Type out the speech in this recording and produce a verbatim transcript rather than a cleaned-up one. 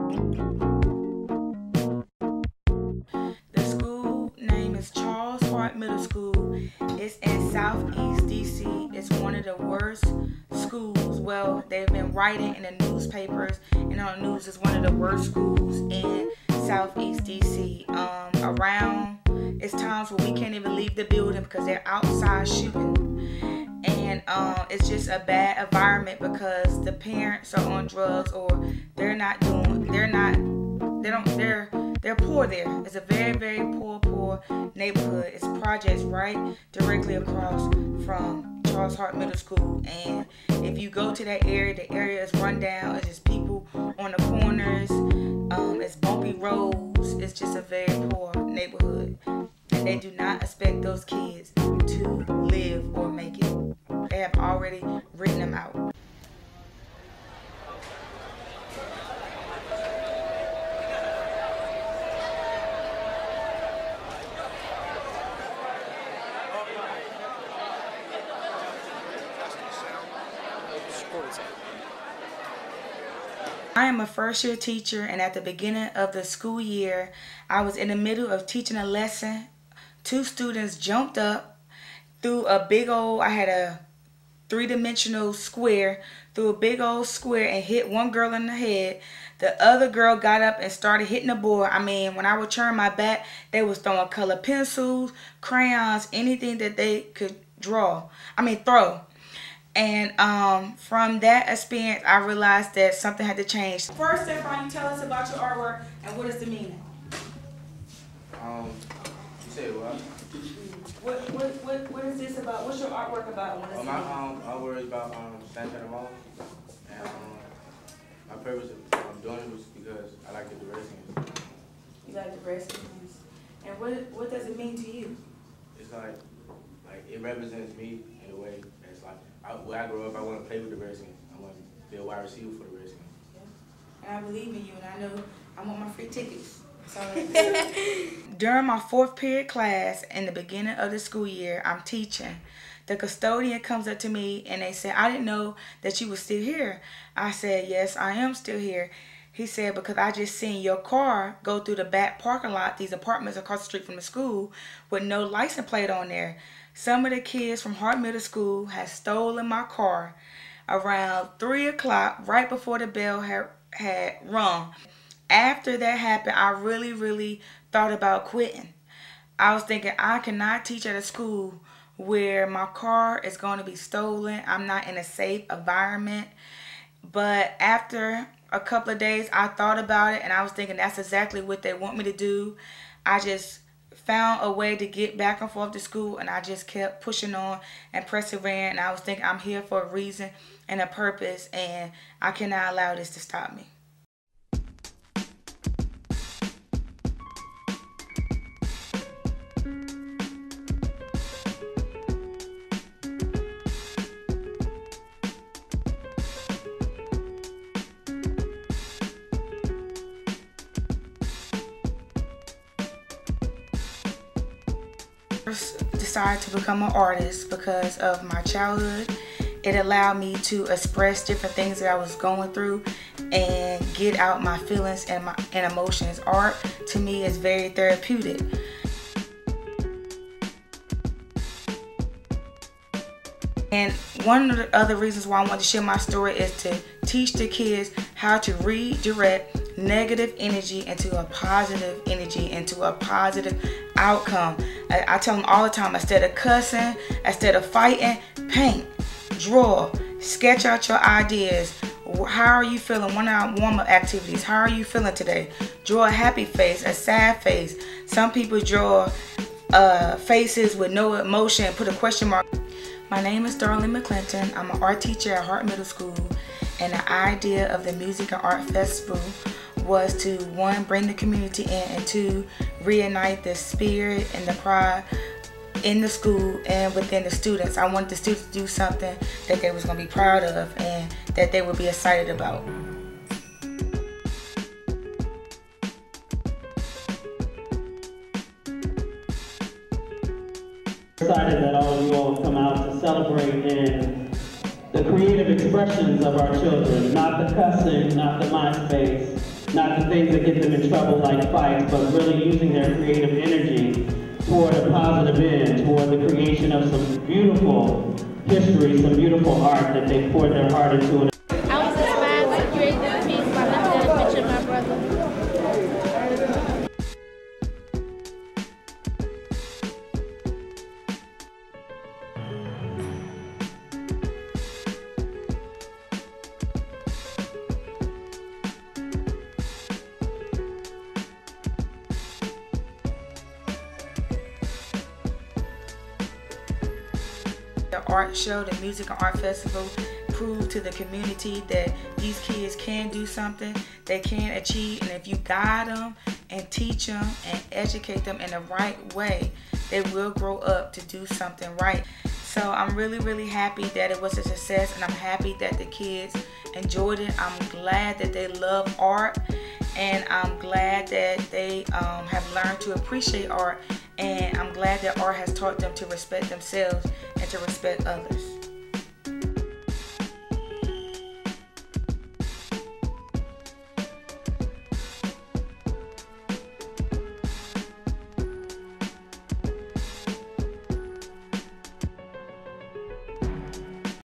The school name is Charles Hart Middle School. It's in Southeast D C. It's one of the worst schools. Well, they've been writing in the newspapers and on the news. It's one of the worst schools in Southeast D C. Um, around, it's times where we can't even leave the building because they're outside shooting. And um, it's just a bad environment because the parents are on drugs or they're not doing, they're not, they don't, they're, they're poor there. It's a very, very poor, poor neighborhood. It's projects right directly across from Charles Hart Middle School. And if you go to that area, the area is run down. It's just people on the corners. Um, it's bumpy roads. It's just a very poor neighborhood. And they do not expect those kids to live or make it. They have already written them out. I am a first year teacher, and at the beginning of the school year, I was in the middle of teaching a lesson. Two students jumped up, threw a big old, I had a three-dimensional square, threw a big old square and hit one girl in the head. The other girl got up and started hitting the board. I mean, when I would turn my back, they was throwing colored pencils, crayons, anything that they could draw. I mean, throw. And um, from that experience, I realized that something had to change. First, Stefan, you tell us about your artwork and what is the meaning? Um, you say what? What, what, what, what is this about? What's your artwork about? What is Well, my um, artwork is about um, Santana Mall. And um, my purpose of um, doing it was because I like the Redskins. You like the Redskins. And what, what does it mean to you? It's like, like it represents me in a way. It's like, I, when I grow up, I want to play with the Redskins. I want to be a wide receiver for the Redskins. Yeah. And I believe in you, and I know I want my free tickets. During my fourth period class in the beginning of the school year, I'm teaching. The custodian comes up to me and they said, I didn't know that you were still here. I said, yes, I am still here. He said, because I just seen your car go through the back parking lot, these apartments across the street from the school, with no license plate on there. Some of the kids from Hart Middle School had stolen my car around three o'clock, right before the bell had, had rung. After that happened, I really, really thought about quitting. I was thinking, I cannot teach at a school where my car is going to be stolen. I'm not in a safe environment. But after a couple of days, I thought about it, and I was thinking that's exactly what they want me to do. I just found a way to get back and forth to school, and I just kept pushing on and persevering. And I was thinking, I'm here for a reason and a purpose, and I cannot allow this to stop me. Decided to become an artist because of my childhood. It allowed me to express different things that I was going through and get out my feelings and my and emotions. Art to me is very therapeutic. And one of the other reasons why I wanted to share my story is to teach the kids how to redirect negative energy into a positive energy, into a positive outcome. I, I tell them all the time, instead of cussing, instead of fighting, paint, draw, sketch out your ideas. How are you feeling? One of our warm-up activities. How are you feeling today? Draw a happy face, a sad face. Some people draw uh, faces with no emotion and put a question mark. My name is Darlene McClinton. I'm an art teacher at Hart Middle School, and the idea of the Music and Art Festival was to, one, bring the community in, and two, reignite the spirit and the pride in the school and within the students. I wanted the students to do something that they was going to be proud of and that they would be excited about. Excited that all of you all come out to celebrate in the creative expressions of our children, not the cussing, not the MySpace, not the things that get them in trouble like fights, but really using their creative energy toward a positive end, toward the creation of some beautiful history, some beautiful art that they poured their heart into. I was inspired to create this piece by looking at a picture of my brother. The art show, the music and art festival proved to the community that these kids can do something, they can achieve, and if you guide them and teach them and educate them in the right way, they will grow up to do something right. So I'm really, really happy that it was a success, and I'm happy that the kids enjoyed it. I'm glad that they love art, and I'm glad that they um, have learned to appreciate art, and I'm glad that art has taught them to respect themselves and to respect others.